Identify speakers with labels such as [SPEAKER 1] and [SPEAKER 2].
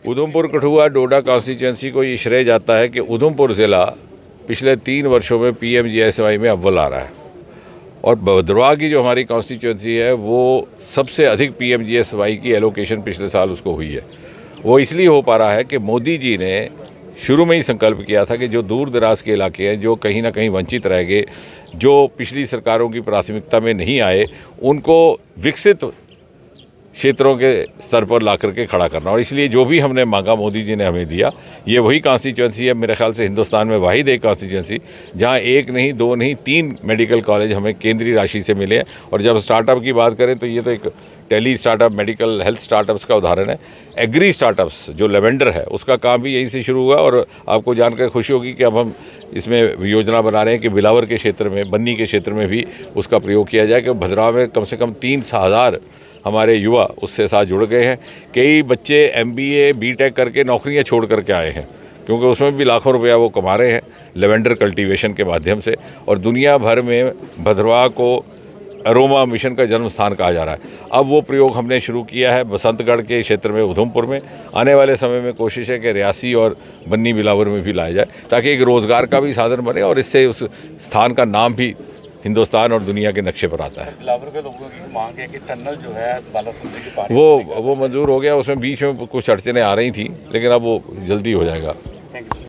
[SPEAKER 1] उधमपुर कठुआ डोडा constituency को ये श्रेय जाता है कि उधमपुर ज़िला पिछले 3 वर्षों में PMGSY में अव्वल आ रहा है और भद्रवाह की जो हमारी कॉन्स्टिट्यूंसी है वो सबसे अधिक PMGSY की एलोकेशन पिछले साल उसको हुई है। वो इसलिए हो पा रहा है कि मोदी जी ने शुरू में ही संकल्प किया था कि जो दूर दराज के इलाके हैं, जो कहीं ना कहीं वंचित रह गए, जो पिछली सरकारों की प्राथमिकता में नहीं आए, उनको विकसित क्षेत्रों के स्तर पर ला करके खड़ा करना। और इसलिए जो भी हमने मांगा मोदी जी ने हमें दिया। ये वही कॉन्स्टिट्यूंसी है मेरे ख्याल से हिंदुस्तान में वाहिद एक कॉन्स्टिट्यूंसी जहां 1 नहीं 2 नहीं 3 मेडिकल कॉलेज हमें केंद्रीय राशि से मिले हैं। और जब स्टार्टअप की बात करें तो ये तो एक tele startup, medical health startups का उदाहरण है। एग्री स्टार्टअप्स जो लेवेंडर है उसका काम भी यहीं से शुरू हुआ और आपको जानकर खुशी होगी कि अब हम इसमें योजना बना रहे हैं कि बिलावर के क्षेत्र में, बन्नी के क्षेत्र में भी उसका प्रयोग किया जाए कि भद्रवाह में कम से कम 3,000 हमारे युवा उससे साथ जुड़ गए हैं। कई बच्चे MBA BTech करके नौकरियां छोड़ करके आए हैं क्योंकि उसमें भी लाखों रुपया वो कमा रहे हैं लेवेंडर कल्टीवेशन के माध्यम से। और दुनिया भर में भद्रवाह को अरोमा मिशन का जन्म स्थान कहा जा रहा है। अब वो प्रयोग हमने शुरू किया है बसंतगढ़ के क्षेत्र में, उधमपुर में। आने वाले समय में कोशिश है कि रियासी और बन्नी बिलावर में भी लाया जाए ताकि एक रोज़गार का भी साधन बने और इससे उस स्थान का नाम भी हिंदुस्तान और दुनिया के नक्शे पर आता है।
[SPEAKER 2] बिलावर के लोगों की मांग है कि टनल जो है बालासुंदरी की पानी
[SPEAKER 1] वो मंजूर हो गया। उसमें बीच में कुछ अड़चनें आ रही थी लेकिन अब वो जल्दी हो जाएगा।